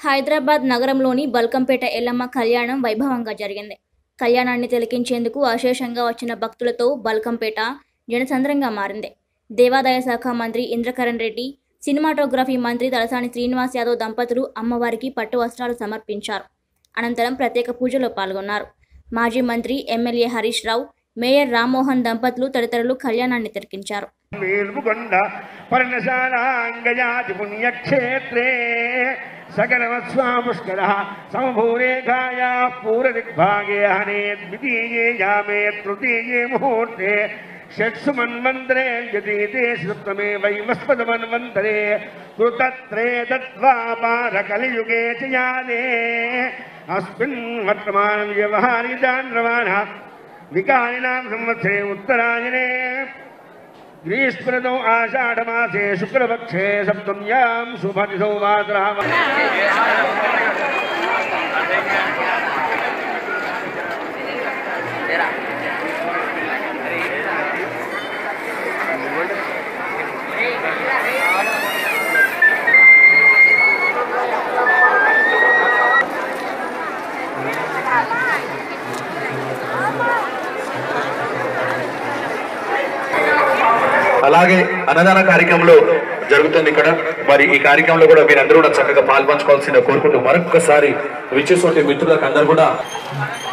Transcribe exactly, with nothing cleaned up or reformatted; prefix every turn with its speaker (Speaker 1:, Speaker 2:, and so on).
Speaker 1: హైదరాబాద్ నగరంలోని బల్కంపేట ఎల్లమ్మ కళ్యాణం వైభవంగా జరిగింది. కళ్యాణాన్ని తిలకించేందుకు అశేషంగా వచ్చిన భక్తులతో బల్కంపేట జనసంద్రంగా మారింది. దేవాదాయ శాఖ మంత్రి ఇంద్రకరణ్ రెడ్డి, సినిమాటోగ్రఫీ మంత్రి తలసాని శ్రీనివాస్ యాదవ్ దంపతులు అమ్మవారికి పట్టు వస్త్రాలు సమర్పించారు. అనంతరం ప్రత్యేక పూజలో పాల్గొన్నారు. మాజీ మంత్రి ఎమ్మెల్యే హరీష్ రావు, మేయర్ రామ్మోహన్ దంపతులు తదితరులు కళ్యాణాన్ని తిలకించారు.
Speaker 2: सकलवत्स्वापुष्कर समभूरेखाया पूर्वदिग्भागे हने द्वितीये यामे तृतीये मुहूर्ते षट्सु मन्वन्तरे यतीते सप्तमे वैवस्पतमन्वन्तरे कृतत्रे दत्वापारकलियुगे च याने अस्मिन् वर्तमानं व्यवहारितान्रवाणः विकारिणां संवत्सरे उत्तरायणे ग्रीष्मऋतौ आषाढमासे शुक्लपक्षे सप्तम्यां शुभतिथौ वासरः
Speaker 3: అలాగే అన్నదాన కార్యక్రమంలో జరుగుతుంది ఇక్కడ. మరి ఈ కార్యక్రమంలో కూడా మీరందరూ కూడా చక్కగా పాల్పంచుకోవాల్సిందిగా కోరుకుంటూ మరొకసారి విచ్చేసే మిత్రులకు అందరూ కూడా